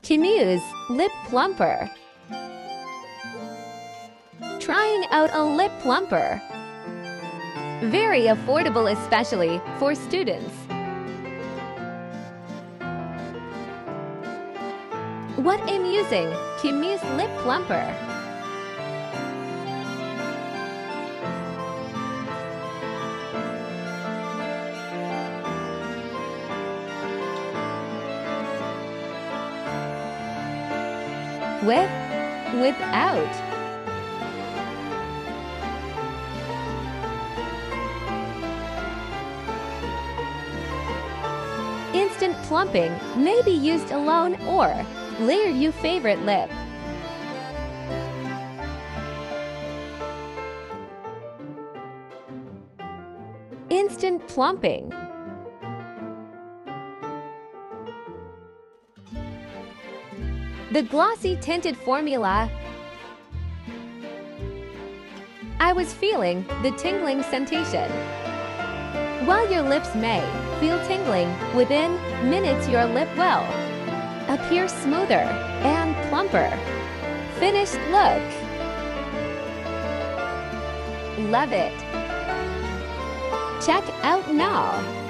Kimuse Lip Plumper. Trying out a lip plumper. Very affordable, especially for students. What am using? Kimuse Lip Plumper. With, without. Instant plumping may be used alone or layer your favorite lip. Instant plumping. The glossy tinted formula. I was feeling the tingling sensation. While your lips may feel tingling, within minutes your lip will appear smoother and plumper. Finished look. Love it. Check out now.